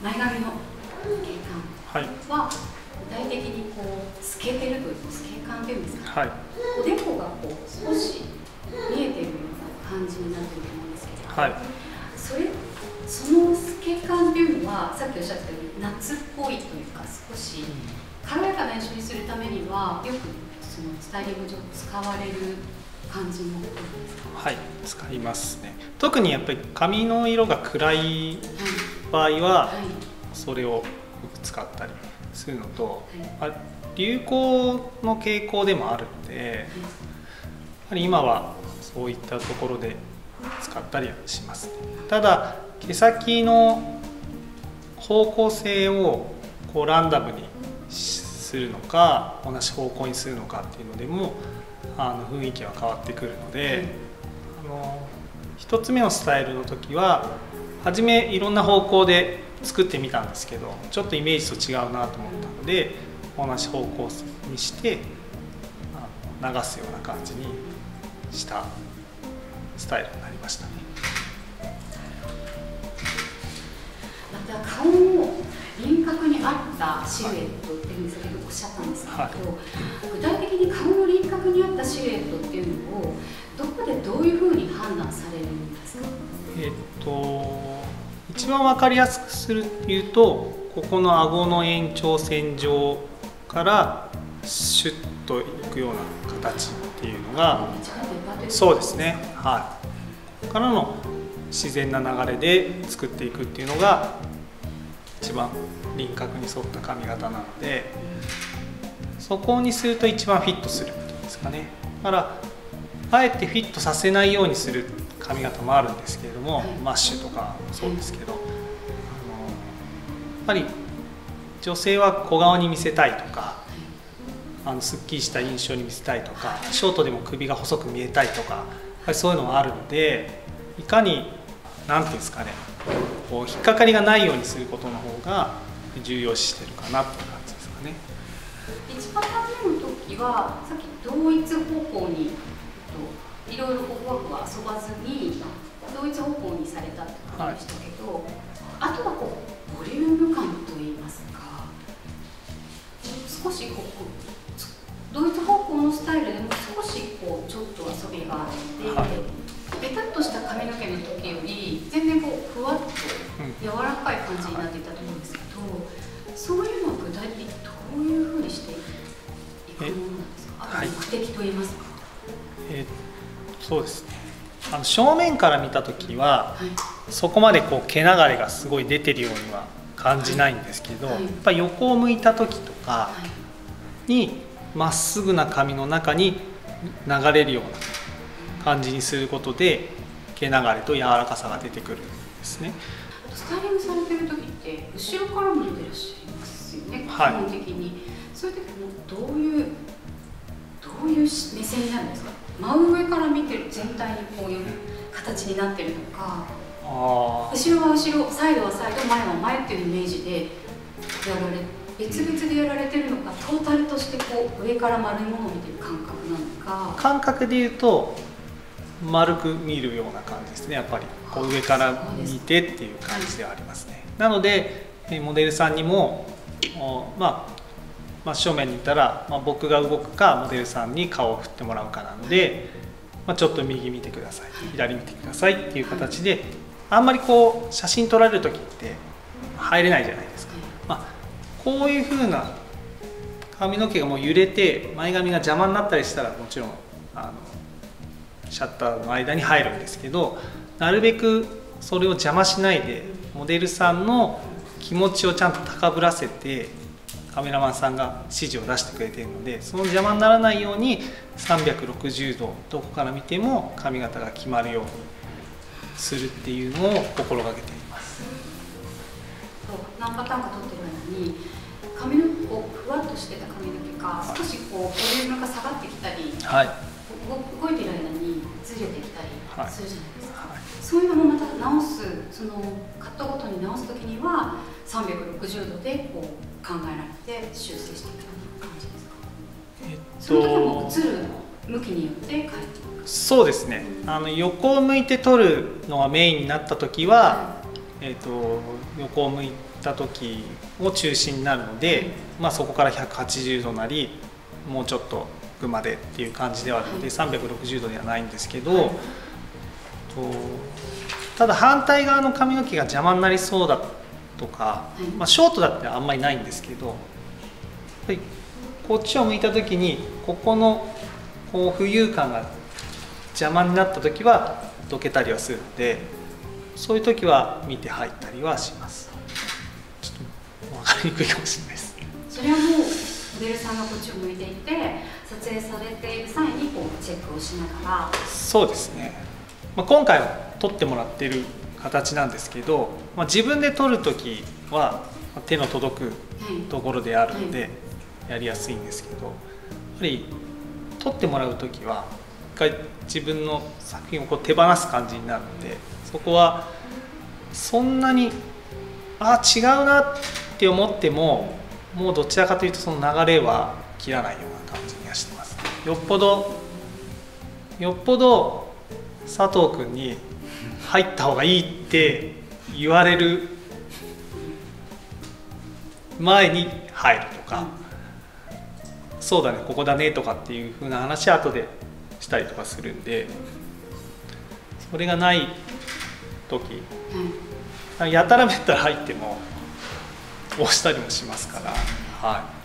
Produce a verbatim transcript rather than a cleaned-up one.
前髪の景観は具体的にこう透けてるという透け感というんですか、 はい、 おでこがこう少し見えてるような感じになってると思うんですけど、はい、それその透け感っていうのはさっきおっしゃったように夏っぽいというか少し軽やかな印象にするためにはよくそのスタイリング上使われる感じのことですか？ はい、使いますね。特にやっぱり髪の色が暗い場合はそれをよく使ったりするのと、はい、流行の傾向でもあるので、やはり今はそういったところで使ったりはしますね。ただ毛先の方向性をこうランダムにするのか同じ方向にするのかっていうのでもあの雰囲気は変わってくるので、あのひとつめのスタイルの時は初めいろんな方向で作ってみたんですけど、ちょっとイメージと違うなと思ったので同じ方向にして流すような感じにしたスタイルになりましたね。 また顔の輪郭に合ったシルエットっていうのを先ほどおっしゃったんですけど、はい、具体的に顔の輪郭に合ったシルエットっていうのをどこでどういうふうに判断されるんですか？ えっと一番分かりやすくするというと、ここの顎の延長線上からシュッといくような形っていうのが、そうですね、はい、ここからの自然な流れで作っていくっていうのが一番輪郭に沿った髪型なので、そこにすると一番フィットするっていうんですかね。だからあえてフィットさせないようにする髪型もあるんですけれども、はい、マッシュとかもそうですけど、あのやっぱり女性は小顔に見せたいとか、あのすっきりした印象に見せたいとか、ショートでも首が細く見えたいとか、やっぱりそういうのがあるので、いかに何ていうんですかね、こう引っかかりがないようにすることの方が重要視してるかなっていう感じですかね。 いちパターン目の時はさっき同一方向にいろいろふわふわ遊ばずに同一方向にされたってことでしたけど、はい、あとはこうボリューム感といいますか、少しこう同一方向のスタイルでも少しこうちょっと遊びがあって、はい、ベタっとした髪の毛の時より全然こうふわっと柔らかい感じになっていたと思うんですけど、うん、そういうのは具体的にどういうふうにしていくものなんですか？はい、目的といいますか。 えー、そうですね。あの正面から見た時は、はい、そこまでこう毛流れがすごい出てるようには感じないんですけど、はいはい、やっぱり横を向いた時とかにまっすぐな髪の中に流れるような感じにすることで毛流れと柔らかさが出てくるんですね。 スタイリングされてる時って後ろからも出てらっしゃいますよね、基本的に、はい、そういう時もどういうどういう目線になるんですか？真上から見てる全体にこういう形になってるのか、あ後ろは後ろ、サイドはサイド、前は前っていうイメージでやられ別々でやられてるのか、トータルとしてこう上から丸いものを見てる感覚なのか。 感覚で言うと丸く見るような感じですね。やっぱりこう上から見てっていう感じではありますね。なのでモデルさんにもまあ真正面にいたら、まあ、僕が動くかモデルさんに顔を振ってもらうかなので、まあ、ちょっと右見てください、左見てくださいっていう形で、あんまりこう写真撮られる時って入れないじゃないですか。まあ、こういう風な髪の毛がもう揺れて前髪が邪魔になったりしたらもちろんあのシャッターの間に入るんですけど、なるべくそれを邪魔しないでモデルさんの気持ちをちゃんと高ぶらせてカメラマンさんが指示を出してくれているので、その邪魔にならないようにさんびゃくろくじゅうどどこから見ても髪型が決まるようにするっていうのを心がけています。 何パターンか撮ってる間に髪の毛をふわっとしてた髪の毛が少しこうボリュームが下がってきたり、はい、動いている間にずれてきたりするじゃないですか、はいはい、そういうのもまた直す、そのカットごとに直す時にはさんびゃくろくじゅうどでこう考えられて修正していくような感じですか？えっと、その時はもう映る向きによって変えていく。そうですね、うん、あの横を向いて撮るのがメインになった時は、はい、えっと横を向いった時を中心になるので、まあ、そこからひゃくはちじゅうどなりもうちょっと奥までっていう感じではあるので、さんびゃくろくじゅうどではないんですけど、とただ反対側の髪の毛が邪魔になりそうだとか、まあ、ショートだってあんまりないんですけど、やっぱりこっちを向いた時にここのこう浮遊感が邪魔になった時はどけたりはするので、そういう時は見て入ったりはします。ちょっと分かりにくいかもしれないです。 それはもうモデルさんがこっちを向いていて撮影されている際にこうチェックをしながら。 そうですね、まあ、今回は撮ってもらってる形なんですけど、まあ、自分で撮る時は手の届くところであるのでやりやすいんですけど、やっぱり撮ってもらう時は一回自分の作品をこう手放す感じになるので、そこはそんなにあ違うなって思ってももうどちらかというとその流れは切らないような感じがしてます。よっぽどよっぽど佐藤君に入った方がいいって言われる前に入るとか、そうだねここだねとかっていう風な話は後でしたりとかするんで、それがない時、うん、やたらめったら入っても押したりもしますから、はい。